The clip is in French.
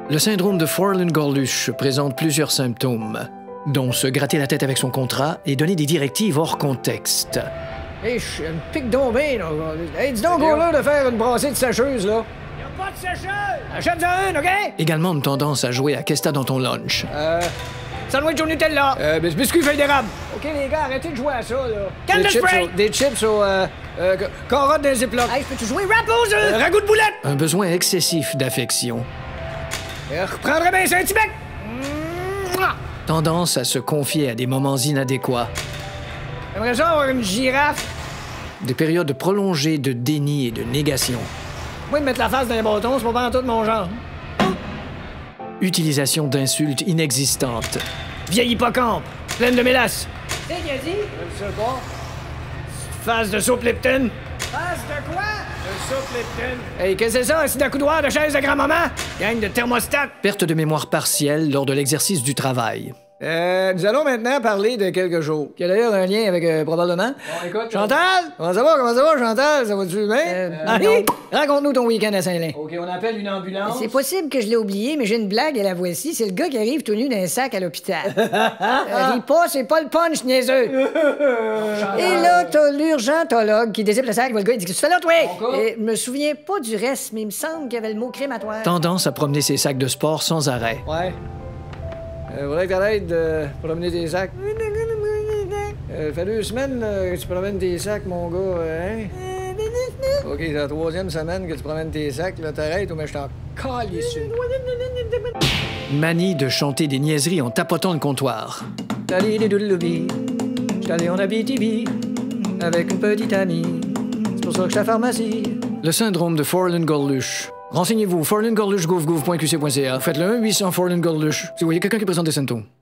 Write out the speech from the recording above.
Le syndrome de Forlin-Gorlush présente plusieurs symptômes, dont se gratter la tête avec son contrat et donner des directives hors contexte. Hey, je me pique donc bien, là. Hey, dis donc, gars, là, de faire une brassée de sécheuse, là. Y'a pas de sécheuse! Achète-en une, OK? Également une tendance à jouer à qu'est-ce que t'as dans ton lunch. Sandwich au Nutella. Biscuit feuille d'érable. OK, les gars, arrêtez de jouer à ça, là. Canne spray! Des chips au, carottes dans les ziplocs. Hey, peux-tu jouer rap aux œufs? Ragoût de boulette. Un besoin excessif d'affection. Reprendrais bien ça un petit bec. Tendance à se confier à des moments inadéquats. J'aimerais ça avoir une girafe. Des périodes prolongées de déni et de négation. Moi, de mettre la face dans les bâtons, c'est pas tout mon genre. Utilisation d'insultes inexistantes. Vieille hippocampe, pleine de mélasse. Qu'est-ce qu'il a dit? Je sais pas. Face de soupe Lipton. Face de quoi? De soupe Lipton. Hey, qu'est-ce que c'est ça, un site d'accoudoir de chaise de grand-maman? Gang de thermostat. Perte de mémoire partielle lors de l'exercice du travail. Nous allons maintenant parler de quelque chose, qui a d'ailleurs un lien avec, probablement... Bon, écoute... Chantal? Comment ça va, Chantal? Ça va-tu bien? non. Raconte-nous ton week-end à Saint-Lin. OK, on appelle une ambulance. C'est possible que je l'ai oublié, mais j'ai une blague et la voici. C'est le gars qui arrive tout nu d'un sac à l'hôpital. Ris pas, c'est pas le punch, niaiseux. Et là, t'as l'urgentologue qui dézippe le sac. Le gars, il dit: qu'est-ce que tu fais là, toi? Et je me souviens pas du reste, mais il me semble qu'il y avait le mot crématoire. Tendance à promener ses sacs de sport sans arrêt. Ouais. Faudrait que t'arrêtes de promener tes sacs. Fait 2 semaines là, que tu promènes tes sacs, mon gars, hein? OK, c'est la 3e semaine que tu promènes tes sacs, là, t'arrêtes ou mais je t'en calisse une. Manie de chanter des niaiseries en tapotant le comptoir. J'suis allé en Abitibi avec une petite amie. C'est pour ça que je suis à la pharmacie. Le syndrome de Forlin-Gorlush. Renseignez-vous, forlingorlush.gouv.qc.ca. Faites le 1-800 Forlin-Gorlush si vous voyez quelqu'un qui présente des symptômes.